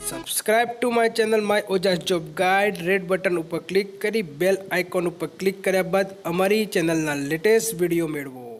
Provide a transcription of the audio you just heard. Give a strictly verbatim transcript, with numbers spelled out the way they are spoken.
Subscribe to my channel my Ojas job guide red button ઉપર click કરી bell icon ઉપર click કર્યા બાદ અમારી ચેનલના લેટેસ્ટ વિડીયો મેળવો।